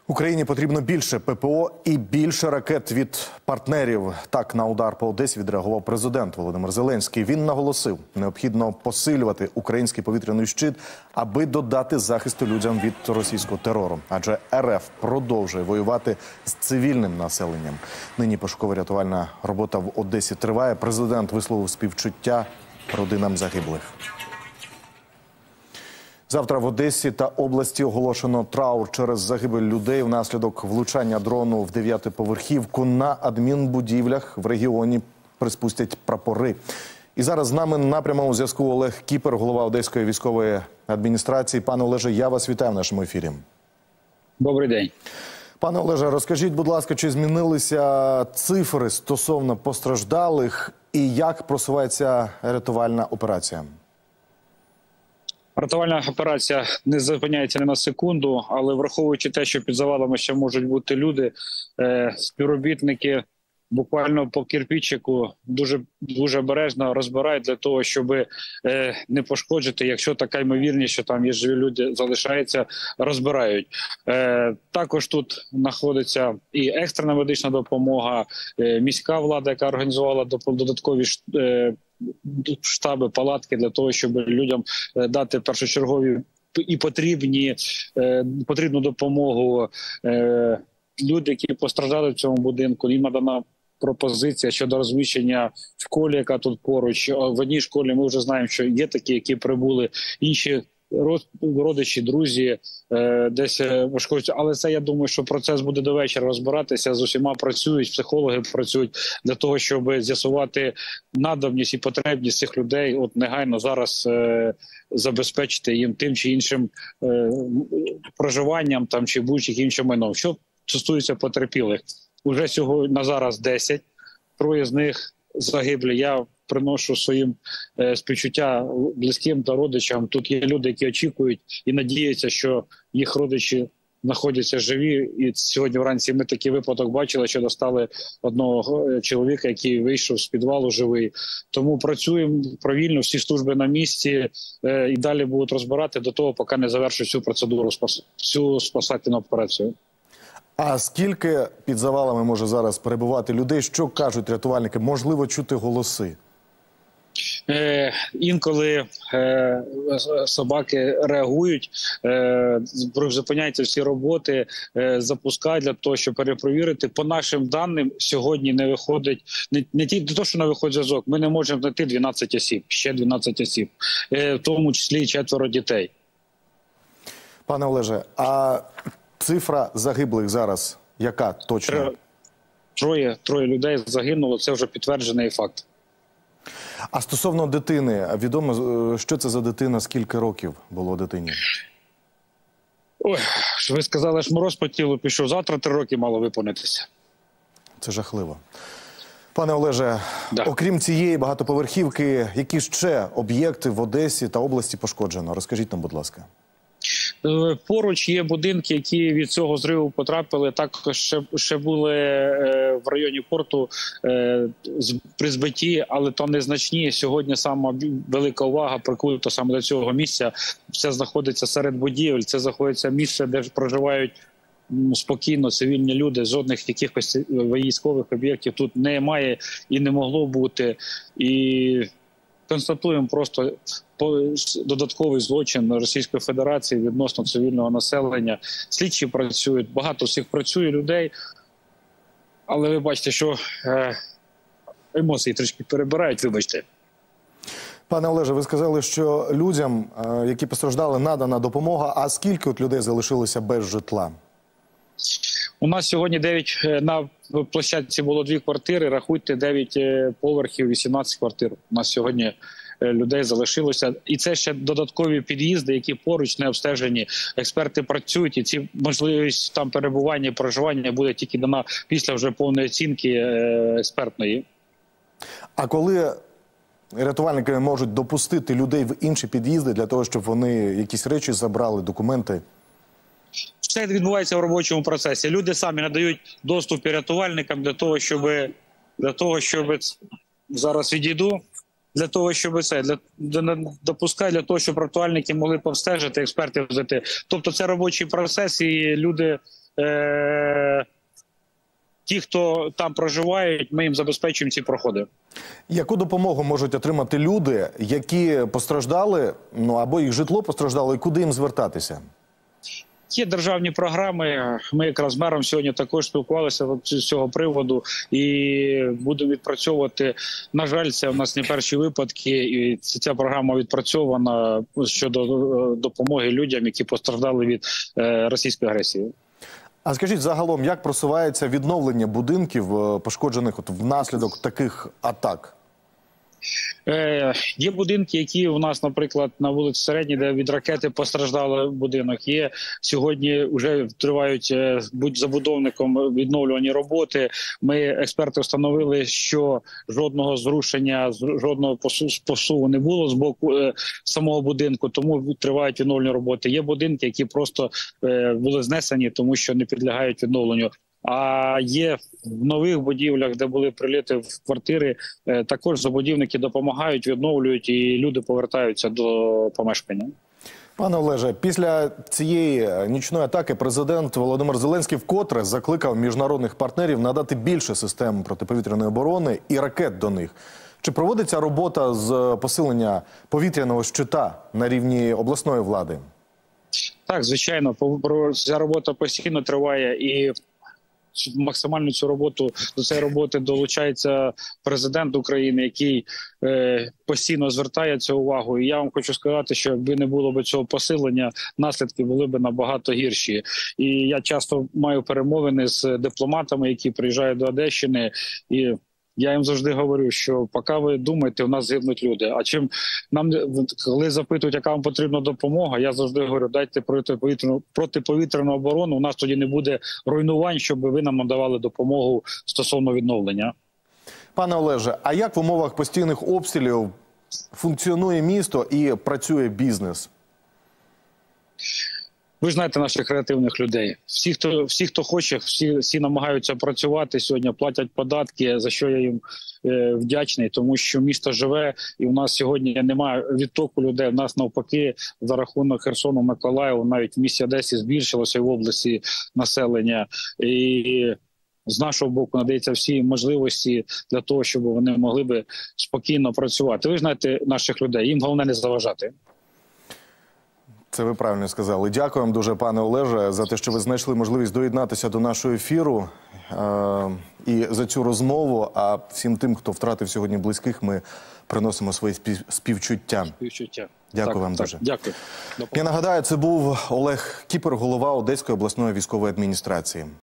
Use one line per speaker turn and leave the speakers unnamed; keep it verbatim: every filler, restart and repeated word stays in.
Україні потрібно більше ППО і більше ракет від партнерів. Так на удар по Одесі відреагував президент Володимир Зеленський. Він наголосив, необхідно посилювати український повітряний щит, аби додати захисту людям від російського терору. Адже РФ продовжує воювати з цивільним населенням. Нині пошуково-рятувальна робота в Одесі триває. Президент висловив співчуття родинам загиблих. Завтра в Одесі та області оголошено траур через загибель людей внаслідок влучання дрону в дев'ятиповерхівку. На адмінбудівлях в регіоні приспустять прапори. І зараз з нами на прямому зв'язку Олег Кіпер, голова Одеської військової адміністрації. Пане Олеже, я вас вітаю в нашому ефірі.
Добрий день.
Пане Олеже, розкажіть, будь ласка, чи змінилися цифри стосовно постраждалих і як просувається рятувальна операція?
Рятувальна операція не зупиняється ні на секунду, але враховуючи те, що під завалами ще можуть бути люди, співробітники буквально по кирпичику дуже дуже обережно розбирають для того, щоб не пошкоджити, якщо така ймовірність, що там є живі люди, залишається, розбирають. Також тут знаходиться і екстрена медична допомога, міська влада, яка організувала додаткові штаби, палатки для того, щоб людям дати першочергові і потрібні, потрібну допомогу. Люди, які постраждали в цьому будинку, їм надана пропозиція щодо розміщення в школі, яка тут поруч. В одній школі ми вже знаємо, що є такі, які прибули, інші родичі, друзі десь пошкоджуються. Але це, я думаю, що процес буде до вечора розбиратися. З усіма працюють, психологи працюють для того, щоб з'ясувати надобність і потребність цих людей. От негайно зараз е, забезпечити їм тим чи іншим е, проживанням там чи будь-яким іншим майном. Що стосується потерпілих, уже сьогодні на зараз десять, троє з них загиблі. Я приношу своїм е, співчуття близьким та родичам. Тут є люди, які очікують і надіються, що їх родичі знаходяться живі. І сьогодні вранці ми такий випадок бачили, що достали одного чоловіка, який вийшов з підвалу живий. Тому працюємо провільно, всі служби на місці е, і далі будуть розбирати до того, поки не завершать цю процедуру, спас, цю спасательну операцію.
А скільки під завалами може зараз перебувати людей? Що кажуть рятувальники? Можливо, чути голоси?
Е, інколи е, собаки реагують, е, зупиняються всі роботи, е, запускають для того, щоб перепровірити. По нашим даним, сьогодні не виходить, не, не тільки те, що не виходить зв'язок, ми не можемо знайти дванадцять осіб, ще дванадцять осіб, е, в тому числі і четверо дітей.
Пане Олеже, а цифра загиблих зараз яка точно?
Троє, троє людей загинуло, це вже підтверджений факт.
А стосовно дитини, відомо, що це за дитина, скільки років було дитині?
Ой, ви сказали, що мороз по тілу пішов. Завтра три роки мало виповнитися.
Це жахливо. Пане Олеже,
да.
Окрім цієї багатоповерхівки, які ще об'єкти в Одесі та області пошкоджено? Розкажіть нам, будь ласка.
Поруч є будинки, які від цього зриву потрапили. Також ще, ще були е, в районі порту е, при збитті, але то незначні. Сьогодні сама велика увага прикута саме до цього місця. Це знаходиться серед будівель, це знаходиться місце, де проживають спокійно цивільні люди. Жодних якихось військових об'єктів тут немає і не могло бути. І констатуємо просто додатковий злочин Російської Федерації відносно цивільного населення. Слідчі працюють, багато всіх працює людей, але ви бачите, що е, емоції трішки перебирають, вибачте.
Пане Олеже, ви сказали, що людям, е, які постраждали, надана допомога, а скільки от людей залишилося без житла?
У нас сьогодні дев'ять, на площадці було дві квартири, рахуйте, дев'ять поверхів, вісімнадцять квартир. У нас сьогодні людей залишилося. І це ще додаткові під'їзди, які поруч не обстежені. Експерти працюють, і ці можливість там перебування і проживання буде тільки дана після вже повної оцінки експертної. А
коли рятувальники можуть допустити людей в інші під'їзди для того, щоб вони якісь речі забрали, документи?
Все відбувається в робочому процесі. Люди самі надають доступ рятувальникам для того, щоб, для того, щоб зараз відійду. Для того, щоб це, для, для, допускає для того, щоб рятувальники могли б обстежити, експертів взяти. Тобто це робочий процес, і люди е, ті, хто там проживають, ми їм забезпечуємо ці проходи.
Яку допомогу можуть отримати люди, які постраждали, ну або їх житло постраждало, і куди їм звертатися?
Є державні програми. Ми якраз з мером сьогодні також спілкувалися з цього приводу і будемо відпрацьовувати. На жаль, це у нас не перші випадки, і ця програма відпрацьована щодо допомоги людям, які постраждали від російської агресії.
А скажіть, загалом, як просувається відновлення будинків, пошкоджених от внаслідок таких атак?
Е, є будинки, які у нас, наприклад, на вулиці Середній, де від ракети постраждали будинок. Є сьогодні вже тривають е, будь забудовником відновлювані роботи. Ми, експерти, встановили, що жодного зрушення, жодного посуву не було з боку е, самого будинку, тому тривають відновлені роботи. Є будинки, які просто е, були знесені, тому що не підлягають відновленню. А є в нових будівлях, де були прильоти в квартири, також забудівники допомагають, відновлюють, і люди повертаються до помешкання.
Пане Олеже, після цієї нічної атаки президент Володимир Зеленський вкотре закликав міжнародних партнерів надати більше систем протиповітряної оборони і ракет до них. Чи проводиться робота з посилення повітряного щита на рівні обласної влади?
Так, звичайно, ця робота постійно триває, і максимально цю роботу до цієї роботи долучається президент України, який е, постійно звертає цю увагу. І я вам хочу сказати, що якби не було б цього посилення, наслідки були б набагато гірші. І я часто маю перемовини з дипломатами, які приїжджають до Одещини, і я їм завжди говорю, що поки ви думаєте, у нас гибнуть люди. А чим нам, коли запитують, яка вам потрібна допомога, я завжди говорю, дайте протиповітряну, протиповітряну оборону, у нас тоді не буде руйнувань, щоб ви нам надавали допомогу стосовно відновлення.
Пане Олеже, а як в умовах постійних обстрілів функціонує місто і працює бізнес?
Ви ж знаєте наших креативних людей. Всі, хто, всі, хто хоче, всі, всі намагаються працювати сьогодні, платять податки, за що я їм е, вдячний, тому що місто живе, і у нас сьогодні немає відтоку людей. У нас навпаки, за рахунок Херсону, Миколаєва, навіть в місті Одесі збільшилося в області населення. І з нашого боку надається всі можливості для того, щоб вони могли би спокійно працювати. Ви ж знаєте наших людей, їм головне не заважати.
Це ви правильно сказали. Дякуємо дуже, пане Олеже, за те, що ви знайшли можливість доєднатися до нашого ефіру е і за цю розмову. А всім тим, хто втратив сьогодні близьких, ми приносимо свої співчуття.
Співчуття.
Дякую
так,
вам
так,
дуже.
Дякую.
Я нагадаю, це був Олег Кіпер, голова Одеської обласної військової адміністрації.